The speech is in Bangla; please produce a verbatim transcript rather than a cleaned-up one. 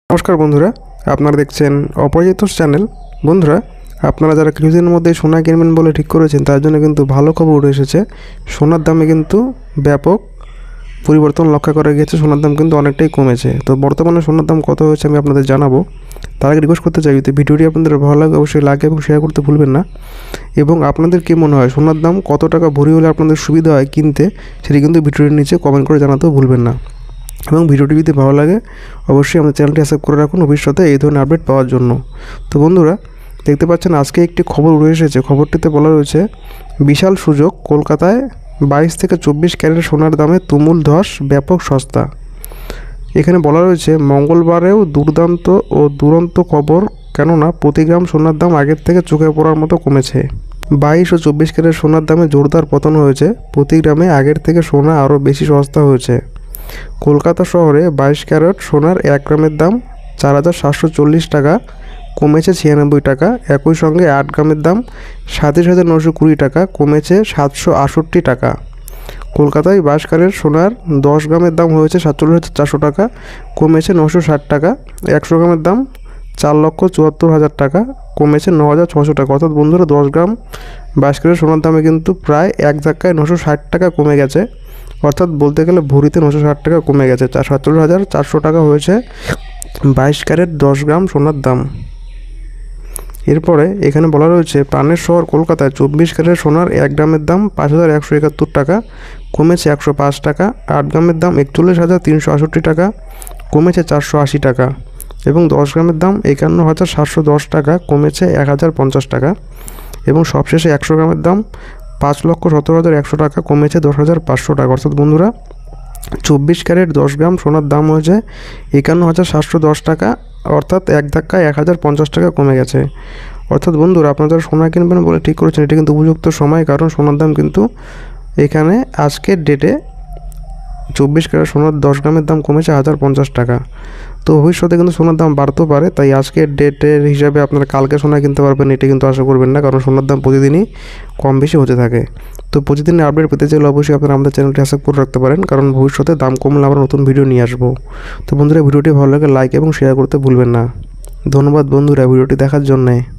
নমস্কার বন্ধুরা, আপনারা দেখছেন অপরাজিত চ্যানেল। বন্ধুরা, আপনারা যারা কিছুদিনের মধ্যে সোনা কিনবেন বলে ঠিক করেছেন, তার জন্য কিন্তু ভালো খবর উঠে এসেছে। সোনার দামে কিন্তু ব্যাপক পরিবর্তন লক্ষ্য করা গিয়েছে। সোনার দাম কিন্তু অনেকটাই কমেছে। তো বর্তমানে সোনার দাম কত হয়েছে আমি আপনাদের জানাবো। তার আগে রিকোয়েস্ট করতে চাই, যদি ভিডিওটি আপনাদের ভালো লাগে অবশ্যই লাইক এবং শেয়ার করতে ভুলবেন না। এবং আপনাদের কী মনে হয় সোনার দাম কত টাকা ভরি হলে আপনাদের সুবিধা হয় কিনতে, সেটি কিন্তু ভিডিওটির নিচে কমেন্ট করে জানাতেও ভুলবেন না। এবং ভিডিওটি যদি ভালো লাগে অবশ্যই আমাদের চ্যানেলটি সাবস্ক্রাইব করে রাখুন ভবিষ্যতে এই ধরনের আপডেট পাওয়ার জন্য। তো বন্ধুরা, দেখতে পাচ্ছেন আজকে একটি খবর উঠে এসেছে। খবরটিতে বলা রয়েছে বিশাল সুযোগ, কলকাতায় বাইশ থেকে চব্বিশ ক্যারেট সোনার দামে তুমুল ধস, ব্যাপক সস্তা। এখানে বলা রয়েছে মঙ্গলবারেও দুর্দান্ত ও দুরন্ত খবর, কেননা প্রতি গ্রাম সোনার দাম আগের থেকে চোখে পড়ার মতো কমেছে। বাইশ ও চব্বিশ ক্যারেট সোনার দামে জোরদার পতন হয়েছে। প্রতি গ্রামে আগের থেকে সোনা আরও বেশি সস্তা হয়েছে। কলকাতা শহরে বাইশ ক্যারেট সোনার এক গ্রামের দাম চার হাজার সাতশো চল্লিশ টাকা, কমেছে ছিয়ানব্বই টাকা। একই সঙ্গে আট গ্রামের দাম সাতাশ হাজার নশো কুড়ি টাকা, কমেছে সাতশো আটষট্টি টাকা। কলকাতায় বাইশ ক্যারেট সোনার দশ গ্রামের দাম হয়েছে সাতচল্লিশ হাজার চারশো টাকা, কমেছে নশো ষাট টাকা। একশো গ্রামের দাম চার লক্ষ চুয়াত্তর হাজার টাকা, কমেছে ন হাজার ছশো টাকা। অর্থাৎ বন্ধুরা, দশ গ্রাম বাইশ ক্যারেট সোনার দামে কিন্তু প্রায় এক ধাক্কায় নশো ষাট টাকা কমে গেছে। অর্থাৎ বলতে গেলে ভরিতে নশো ষাট টাকা কমে গেছে। চার সাতচল্লিশ হাজার চারশো টাকা হয়েছে বাইশ ক্যারেট দশ গ্রাম সোনার দাম। এরপরে এখানে বলা রয়েছে প্রাণের শহর কলকাতায় চব্বিশ ক্যারেট সোনার এক গ্রামের দাম পাঁচ হাজার একশো একাত্তর টাকা, কমেছে একশো পাঁচ টাকা। আট গ্রামের দাম একচল্লিশ হাজার তিনশো আষট্টি টাকা, কমেছে চারশো আশি টাকা। এবং দশ গ্রামের দাম একান্ন হাজার সাতশো দশ টাকা, কমেছে এক হাজার পঞ্চাশ টাকা। এবং সবশেষে একশো গ্রামের দাম পাঁচ লক্ষ সতেরো হাজার একশো টাকা, কমেছে দশ হাজার পাঁচশো টাকা। অর্থাৎ বন্ধুরা, চব্বিশ ক্যারেট দশ গ্রাম সোনার দাম হয়েছে একান্ন হাজার সাতশো দশ টাকা, অর্থাৎ এক ধাক্কায় এক হাজার পঞ্চাশ টাকা কমে গেছে। অর্থাৎ বন্ধুরা, আপনারা যারা সোনা কিনবেন বলে ঠিক করেছেন, এটা কিন্তু উপযুক্ত সময়, কারণ সোনার দাম কিন্তু এখানে আজকের ডেটে চব্বিশ ক্যারেট সোনার দশ গ্রামের দাম কমেছে হাজার পঞ্চাশ টাকা। তো ভবিষ্যতে কিন্তু সোনার দাম বাড়তেও পারে, তাই আজকের ডেটের হিসাবে আপনারা কালকে সোনা কিনতে পারবেন এটা কিন্তু আশা করবেন না, কারণ সোনার দাম প্রতিদিনই কম বেশি হতে থাকে। তো প্রতিদিনের আপডেট পেতে চাইলে অবশ্যই আপনারা আমাদের চ্যানেলটি সাবস্ক্রাইব করে রাখতে পারেন, কারণ ভবিষ্যতে দাম কমলে আমরা নতুন ভিডিও নিয়ে আসবো। তো বন্ধুরা, ভিডিওটি ভালো লাগে লাইক এবং শেয়ার করতে ভুলবেন না। ধন্যবাদ বন্ধুরা ভিডিওটি দেখার জন্যে।